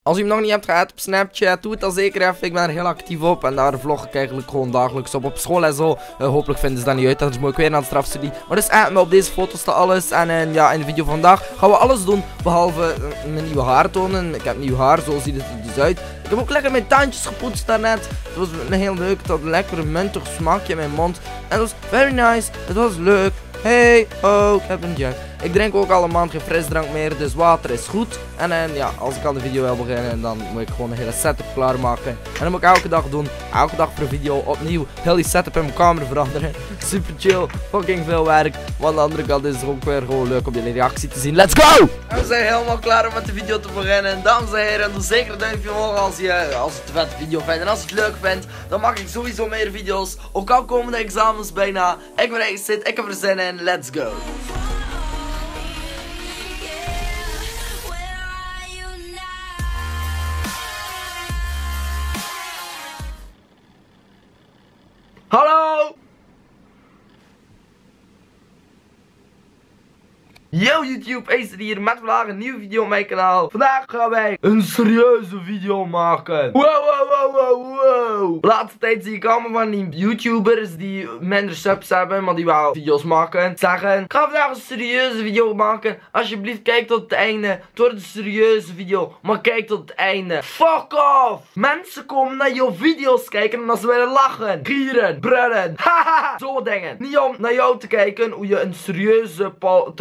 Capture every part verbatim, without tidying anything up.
Als je hem nog niet hebt gehad op Snapchat, doe het dan zeker even. Ik ben er heel actief op en daar vlog ik eigenlijk gewoon dagelijks op. Op school en zo. Uh, hopelijk vinden ze dat niet uit, dat is mooi weer naar de strafstudie. Maar dus uh, op deze foto staat alles. En uh, ja, in de video vandaag gaan we alles doen. Behalve uh, mijn nieuwe haar tonen. Ik heb nieuw haar, zo ziet het er dus uit. Ik heb ook lekker mijn tandjes gepoetst daarnet. Het was heel leuk, het had een lekkere muntig smaakje in mijn mond. En het was very nice, het was leuk. Hey, oh, ik heb een jack. Ik drink ook al een maand geen frisdrank meer, dus water is goed. En, en ja, als ik aan de video wil beginnen, dan moet ik gewoon een hele setup klaarmaken. En dat moet ik elke dag doen. Elke dag voor een video opnieuw. Heel die setup in mijn kamer veranderen. Super chill, fucking veel werk. Maar aan de andere kant is het ook weer gewoon leuk om jullie reactie te zien. Let's go! En we zijn helemaal klaar om met de video te beginnen. Dames en heren, doe zeker een duimpje omhoog als je als het een vette video vindt. En als je het leuk vindt, dan maak ik sowieso meer video's. Ook al komen de examens bijna. Ik ben echt zit, ik heb er zin in. Let's go! Hallo! Yo YouTube, Acer hier met vandaag een nieuwe video op mijn kanaal. Vandaag gaan wij een serieuze video maken. Wow, wow, wow, wow, wow. De laatste tijd zie ik allemaal van die YouTubers die minder subs hebben, maar die wel video's maken. Zeggen, ik ga vandaag een serieuze video maken. Alsjeblieft kijk tot het einde. Het wordt een serieuze video, maar kijk tot het einde. Fuck off! Mensen komen naar jouw video's kijken omdat ze willen lachen, gieren, brullen. Haha, zo dingen. Niet om naar jou te kijken hoe je een serieuze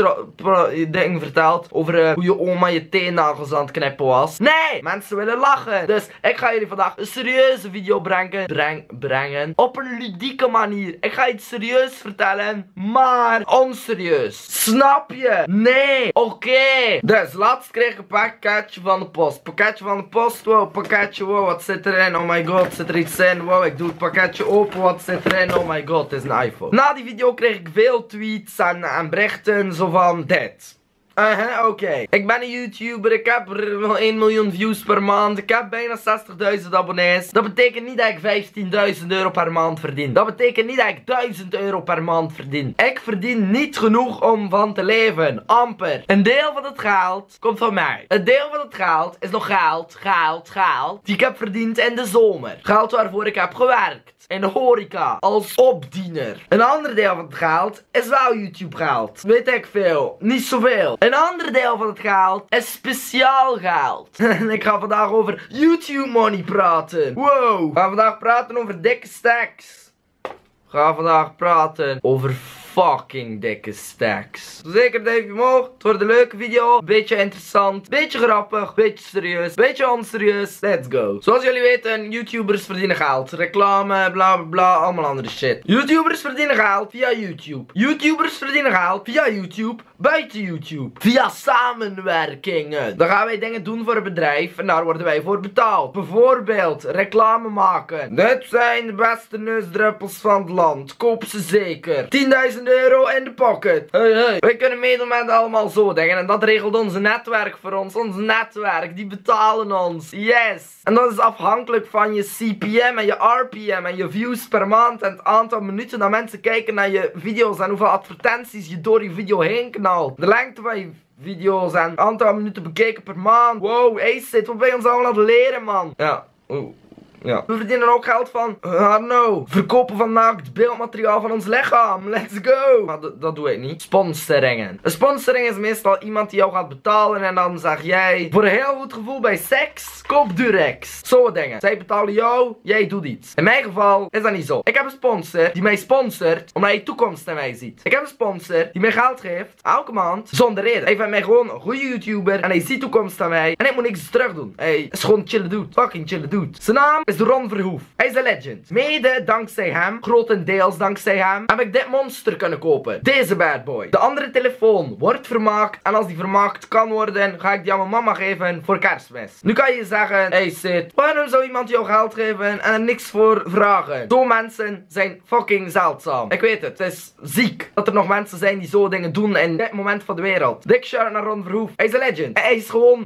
ding vertelt over uh, hoe je oma je teennagels aan het knippen was. Nee, mensen willen lachen. Dus ik ga jullie vandaag een serieuze video brengen. Breng, brengen. Op een ludieke manier. Ik ga iets serieus vertellen, maar onserieus. Snap je? Nee. Oké. Okay. Dus laatst kreeg ik een pakketje van de post. Pakketje van de post. Wow, pakketje. Wow, wat zit erin? Oh my god, zit er iets in? Wow, ik doe het pakketje open. Wat zit erin? Oh my god, het is een iPhone. Na die video kreeg ik veel tweets en, en berichten zo van dit. Uh -huh, oké. Okay. Ik ben een YouTuber, ik heb wel één miljoen views per maand, ik heb bijna zestigduizend abonnees. Dat betekent niet dat ik vijftienduizend euro per maand verdien. Dat betekent niet dat ik duizend euro per maand verdien. Ik verdien niet genoeg om van te leven. Amper. Een deel van het geld komt van mij. Een deel van het geld is nog geld, geld, geld, die ik heb verdiend in de zomer. Geld waarvoor ik heb gewerkt. In de horeca. Als opdiener. Een ander deel van het geld is wel YouTube geld. Weet ik veel. Niet zoveel. Een ander deel van het geld is speciaal geld. En ik ga vandaag over YouTube money praten. Wow. Ik ga vandaag praten over dikke stacks. Ik ga vandaag praten over fucking dikke stacks. Zeker duimpje omhoog. Het wordt een leuke video. Beetje interessant. Beetje grappig. Beetje serieus. Beetje onserieus. Let's go. Zoals jullie weten, YouTubers verdienen geld. Reclame, bla bla bla. Allemaal andere shit. YouTubers verdienen geld via YouTube. YouTubers verdienen geld via YouTube. Buiten YouTube. Via samenwerkingen. Dan gaan wij dingen doen voor een bedrijf. En daar worden wij voor betaald. Bijvoorbeeld reclame maken. Dit zijn de beste neusdruppels van het land. Koop ze zeker. tienduizend euro in de pocket. Hey, hey. Wij kunnen meedoen met allemaal zo dingen. En dat regelt ons netwerk voor ons. Ons netwerk. Die betalen ons. Yes. En dat is afhankelijk van je C P M en je R P M en je views per maand. En het aantal minuten dat mensen kijken naar je video's. En hoeveel advertenties je door je video heen knalt. De lengte van je video's en het aantal minuten bekeken per maand. Wow, Ace, wat ben je ons allemaal aan het leren, man? Ja. Oeh. Ja. We verdienen ook geld van, uh, no, verkopen van naakt beeldmateriaal van ons lichaam. Let's go. Maar dat doe ik niet. Sponsoringen. Een sponsoring is meestal iemand die jou gaat betalen en dan zeg jij, voor een heel goed gevoel bij seks, koop Durex. Zo dingen. Zij betalen jou, jij doet iets. In mijn geval is dat niet zo. Ik heb een sponsor die mij sponsort, omdat hij toekomst in mij ziet. Ik heb een sponsor die mij geld geeft, elke maand, zonder reden. Hij vindt mij gewoon een goede YouTuber en hij ziet toekomst aan mij. En ik moet niks terug doen. Hij is gewoon een chille dude. Fucking chille dude. Zijn naam is Ron Verhoef. Hij is een legend. Mede dankzij hem, grotendeels dankzij hem, heb ik dit monster kunnen kopen. Deze bad boy. De andere telefoon wordt vermaakt. En als die vermaakt kan worden, ga ik die aan mijn mama geven voor kerstmis. Nu kan je zeggen, hey Sid, waarom zou iemand jou geld geven en er niks voor vragen? Zo mensen zijn fucking zeldzaam. Ik weet het, het is ziek dat er nog mensen zijn die zo dingen doen in dit moment van de wereld. Dik shout naar Ron Verhoef. Hij is een legend. Hij is gewoon, wow.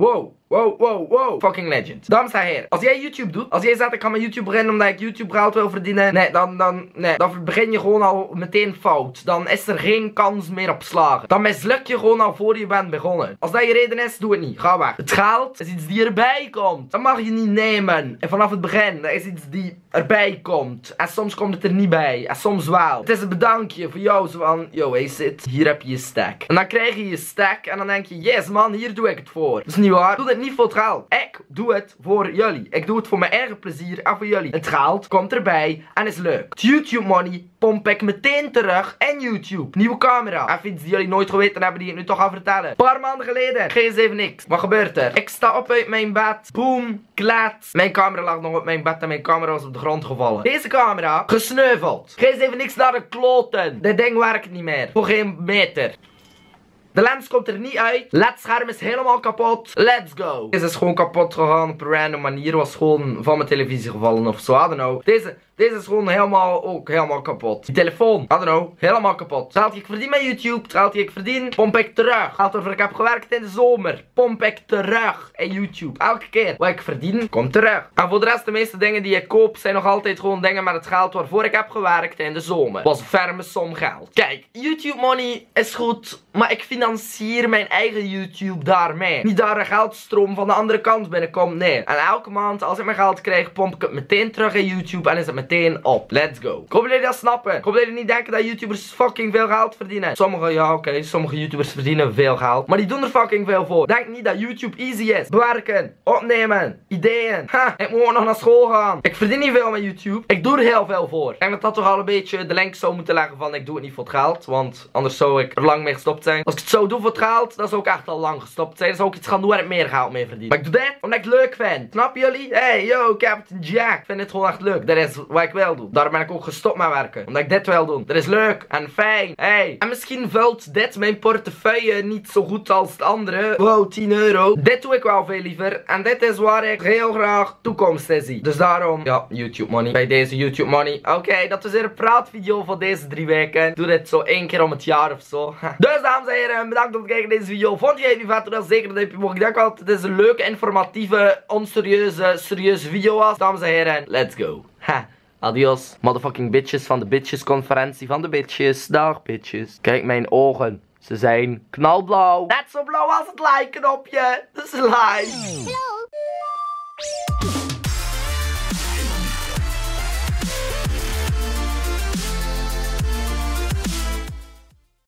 Wow, wow, wow. Fucking legend. Dames en heren, als jij YouTube doet, als jij zegt ik ga met YouTube beginnen omdat ik YouTube geld wil verdienen, nee, dan, dan, nee, dan begin je gewoon al meteen fout. Dan is er geen kans meer op slagen. Dan misluk je gewoon al voor je bent begonnen. Als dat je reden is, doe het niet. Ga weg. Het geld is iets die erbij komt. Dat mag je niet nemen. En vanaf het begin, dat is iets die erbij komt. En soms komt het er niet bij. En soms wel. Het is een bedankje voor jou. Zo van, yo, hey, zit. Hier heb je je stack. En dan krijg je je stack. En dan denk je, yes man, hier doe ik het voor. Dat is niet waar. Ik doe het niet voor het geld. Ik doe het voor jullie. Ik doe het voor mijn eigen plezier en voor jullie. Het geld komt erbij en is leuk. Het YouTube money pomp ik meteen terug in YouTube. Nieuwe camera. Even iets die jullie nooit geweten hebben die ik nu toch ga vertellen. Een paar maanden geleden. G zeven X. Wat gebeurt er? Ik sta op uit mijn bed. Boom. Klaat. Mijn camera lag nog op mijn bed en mijn camera was op de grond gevallen. Deze camera gesneuveld. G zeven X naar de kloten. Dit ding werkt niet meer. Voor geen meter. De lens komt er niet uit. L E D-scherm is helemaal kapot. Let's go. Deze is gewoon kapot gegaan op een random manier. Was gewoon van mijn televisie gevallen of zo. I don't know. Deze, deze is gewoon helemaal, ook helemaal kapot. Die telefoon, I don't know. Helemaal kapot. Het geld die ik verdien met YouTube. Het geld die ik verdien, pomp ik terug. Het geld waarvoor ik heb gewerkt in de zomer. Pomp ik terug in YouTube. Elke keer wat ik verdien, komt terug. En voor de rest, de meeste dingen die ik koop, zijn nog altijd gewoon dingen met het geld waarvoor ik heb gewerkt in de zomer. Was een ferme som geld. Kijk, YouTube money is goed. Maar ik financier mijn eigen YouTube daarmee. Niet daar een geldstroom van de andere kant binnenkomt, nee. En elke maand als ik mijn geld krijg, pomp ik het meteen terug in YouTube en is het meteen op. Let's go. Ik hoop dat jullie dat snappen. Ik hoop dat jullie niet denken dat YouTubers fucking veel geld verdienen. Sommige, ja oké, okay, sommige YouTubers verdienen veel geld. Maar die doen er fucking veel voor. Denk niet dat YouTube easy is. Bewerken, opnemen, ideeën. Ha, ik moet ook nog naar school gaan. Ik verdien niet veel met YouTube. Ik doe er heel veel voor. Ik denk dat dat toch al een beetje de link zou moeten leggen van ik doe het niet voor het geld. Want anders zou ik er lang mee gestopt zijn. Als ik het zo doe voor het geld, dan zou ik echt al lang gestopt zijn. Dan zou ik iets gaan doen waar ik meer geld mee verdien. Maar ik doe dit omdat ik het leuk vind. Snap jullie? Hey, yo, Captain Jack. Ik vind dit gewoon echt leuk. Dat is wat ik wil doen. Daarom ben ik ook gestopt met werken. Omdat ik dit wil doen. Dat is leuk en fijn. Hey. En misschien vult dit mijn portefeuille niet zo goed als het andere. Wow, tien euro. Dit doe ik wel veel liever. En dit is waar ik heel graag toekomst in zie. Dus daarom, ja, YouTube money. Bij deze YouTube money. Oké, okay, dat is weer een praatvideo voor deze drie weken. Ik doe dit zo één keer om het jaar of zo. Dus dames en heren, bedankt om te kijken naar deze video. Vond jij het nu vet? Doe dan zeker een duimpje omhoog. Ik denk wel dat het een leuke, informatieve, onserieuze, serieuze video was. Dames en heren, let's go. Ha. Adios, motherfucking bitches van de bitches conferentie van de bitches. Dag bitches. Kijk mijn ogen. Ze zijn knalblauw. Net zo blauw als het like knopje. Dus like.